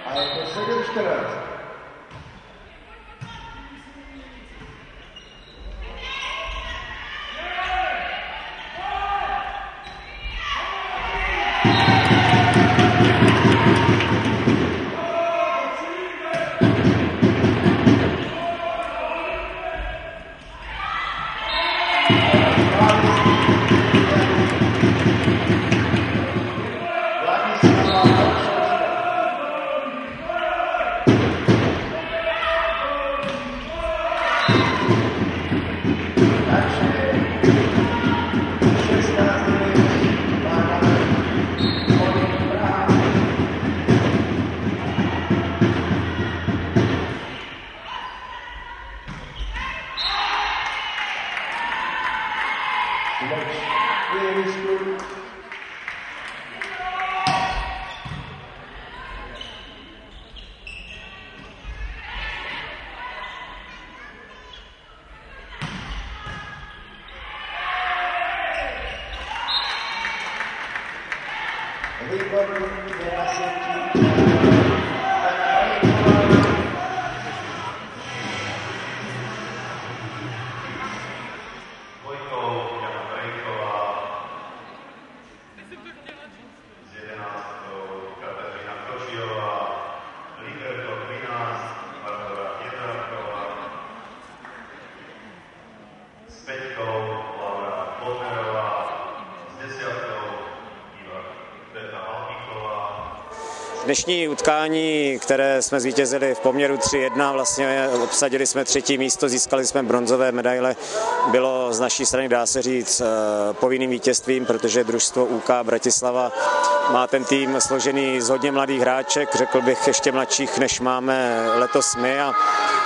A je to 7-14. Dnešní utkání, které jsme zvítězili v poměru 3-1, vlastně obsadili jsme 3. místo, získali jsme bronzové medaile, bylo z naší strany, dá se říct, povinným vítězstvím, protože družstvo UK Bratislava má ten tým složený z hodně mladých hráček, řekl bych ještě mladších, než máme letos my, a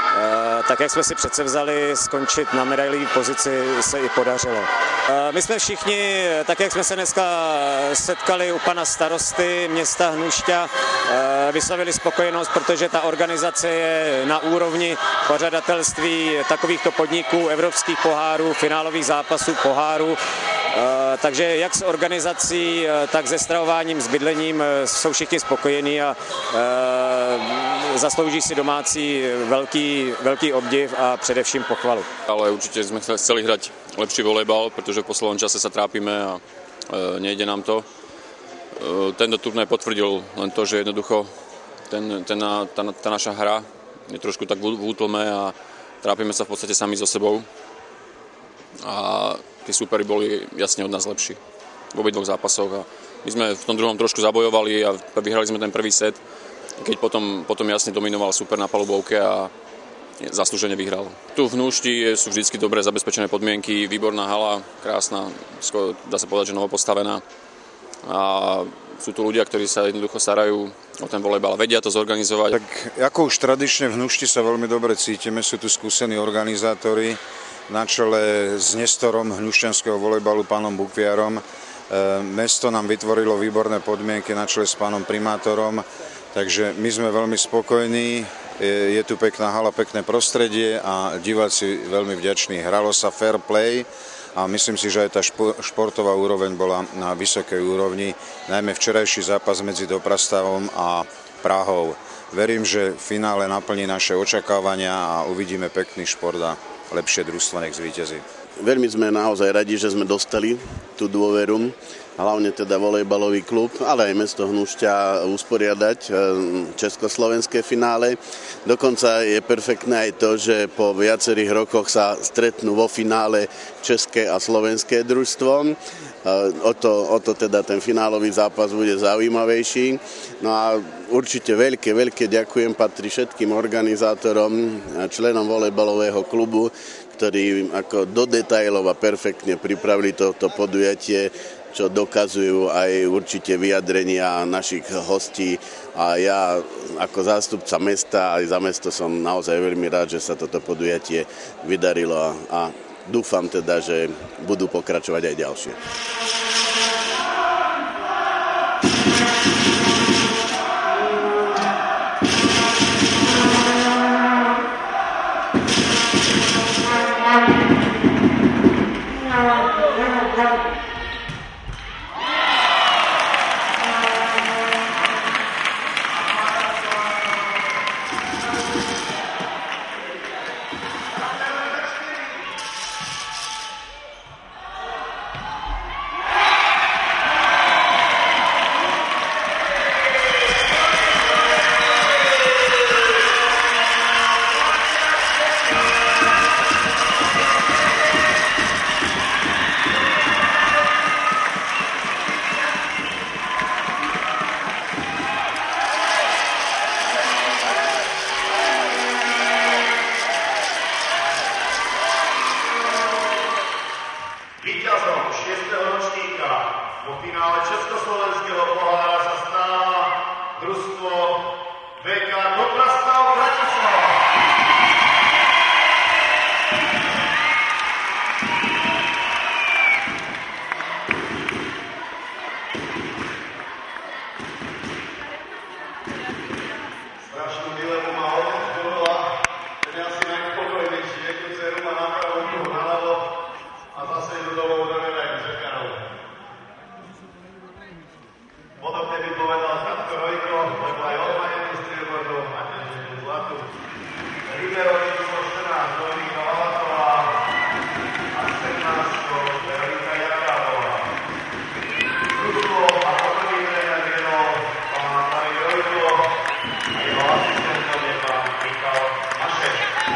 tak, jak jsme si předsevzali skončit na medailové pozici, se i podařilo. My jsme všichni, tak jak jsme se dneska setkali u pana starosty města Hnušťa, vyslovili spokojenost, protože ta organizace je na úrovni pořadatelství takovýchto podniků, evropských pohárů, finálových zápasů pohárů. Takže jak s organizací, tak se stravováním, s bydlením jsou všichni spokojení a zaslouží si domácí velký obdiv a především pochvalu. Ale určite sme chceli hrať lepší volejbal, pretože v poslednom čase sa trápime a nejde nám to. Tento turnaj potvrdil len to, že jednoducho tá naša hra je trošku tak v útlme a trápime sa v podstate sami so sebou. A tí súperi boli jasne od nás lepší v obidvoch zápasoch. A my sme v tom druhom trošku zabojovali a vyhrali sme ten prvý set, keď potom jasne dominoval super na palubovke a zaslúžene vyhral. Tu v Hnúšti sú vždycky dobre zabezpečené podmienky, výborná hala, krásna, dá sa povedať, že novopostavená. A sú tu ľudia, ktorí sa jednoducho starajú o ten volejbal, vedia to zorganizovať. Tak ako už tradične v Hnušti sa veľmi dobre cítime, sú tu skúsení organizátori na čele s nestorom hnušťanského volejbalu pánom Bukviarom. Mesto nám vytvorilo výborné podmienky na čele s pánom primátorom, takže my sme veľmi spokojní. Je tu pekná hala, pekné prostredie a diváci veľmi vďační. Hralo sa fair play a myslím si, že aj tá športová úroveň bola na vysokej úrovni, najmä včerajší zápas medzi Doprastavom a Prahou. Verím, že v finále naplní naše očakávania a uvidíme pekný šport a lepšie družstvo nech zvíťazí. Veľmi sme naozaj radi, že sme dostali tú dôveru, hlavne teda volejbalový klub, ale aj mesto Hnušťa usporiadať československé finále. Dokonca je perfektné aj to, že po viacerých rokoch sa stretnú vo finále české a slovenské družstvo. O to teda ten finálový zápas bude zaujímavejší. No a určite veľké ďakujem patrí všetkým organizátorom, členom volejbalového klubu, ktorí ako do detailov a perfektne pripravili toto podujatie, čo dokazujú aj určite vyjadrenia našich hostí. A ja ako zástupca mesta aj za mesto som naozaj veľmi rád, že sa toto podujatie vydarilo a dúfam teda, že budú pokračovať aj ďalšie. Podobne by povedal Katko Rojko, lebo aj on má jednu striebornú a jednu zlatú. Libero číslo 14 Dominika Lavatová a 17 Veronika Jakálová. Družstvo a prvý tréner viedol pán Marek Rojko a jeho asistentom je pán Michal Mašek.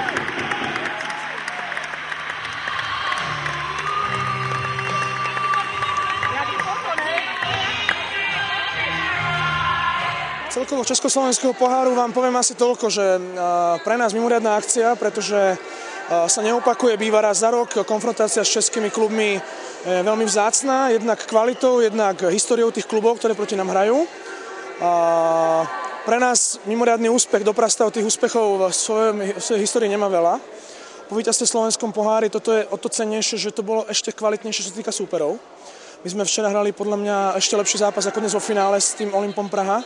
Celkovo Československého poháru vám poviem asi toľko, že pre nás mimoriadna akcia, pretože sa neopakuje, býva raz za rok. Konfrontácia s českými klubmi je veľmi vzácna, jednak kvalitou, jednak históriou tých klubov, ktoré proti nám hrajú. Pre nás mimoriadny úspech, doprastav tých úspechov v svojej histórii nemá veľa. Po víťazstve v slovenskom pohári toto je o to cennejšie, že to bolo ešte kvalitnejšie, čo sa týka súperov. My sme včera hrali podľa mňa ešte lepší zápas ako dnes vo finále s tým Olympom Praha.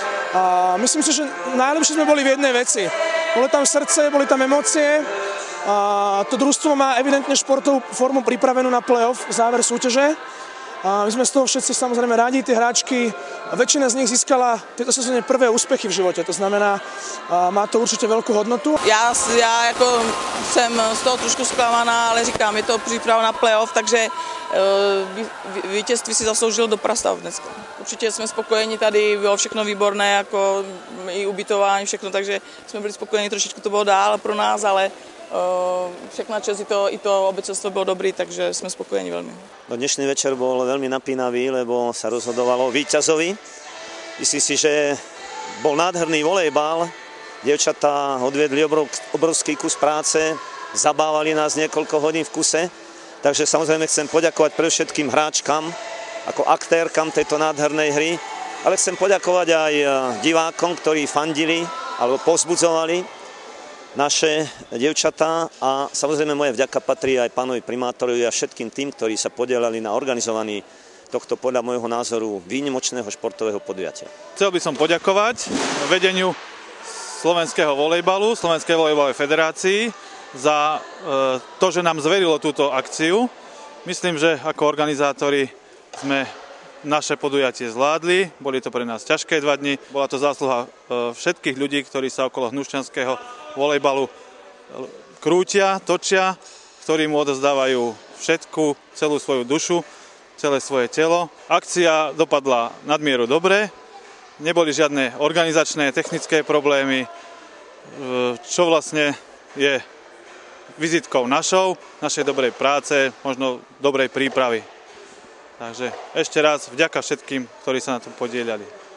A myslím si, že najlepšie sme boli v jednej veci. Bolo tam srdce, boli tam emócie. A to družstvo má evidentne športovú formu pripravenú na play-off, záver súťaže. A my sme z toho všetci samozrejme radi, tie hráčky, väčšina z nich získala v tejto sezóne prvé úspechy v živote, to znamená, má to určitě velkou hodnotu. Já jako jsem z toho trošku zklamaná, ale říkám, je to příprava na playoff, takže vítězství si zasloužil Doprastav dneska. Určitě jsme spokojeni tady, bylo všechno výborné, jako i ubytování, všechno, takže jsme byli spokojeni, trošičku to bylo dál pro nás, ale všechna čas i to obecenstvo bylo dobrý, takže jsme spokojeni veľmi. Dnešný večer bol veľmi napínavý, lebo sa rozhodovalo víťazovi. Myslím si, že bol nádherný volejbal. Dievčatá odviedli obrovský kus práce, zabávali nás niekoľko hodín v kuse. Takže samozrejme chcem poďakovať predovšetkým hráčkam, ako aktérkam tejto nádhernej hry, ale chcem poďakovať aj divákom, ktorí fandili alebo povzbudzovali naše dievčatá a samozrejme moje vďaka patrí aj pánovi primátorovi a všetkým tým, ktorí sa podielali na organizovaní tohto podľa môjho názoru výnimočného športového podujatia. Chcel by som poďakovať vedeniu slovenského volejbalu, Slovenskej volejbalovej federácii za to, že nám zverilo túto akciu. Myslím, že ako organizátori sme naše podujatie zvládli, boli to pre nás ťažké 2 dni, bola to zásluha všetkých ľudí, ktorí sa okolo hnušťanského volejbalu krútia, točia, ktorí mu odozdávajú všetku, celú svoju dušu, celé svoje telo. Akcia dopadla nadmieru dobre, neboli žiadne organizačné, technické problémy, čo vlastne je vizitkou našej dobrej práce, možno dobrej prípravy. Takže ešte raz vďaka všetkým, ktorí sa na tom podieľali.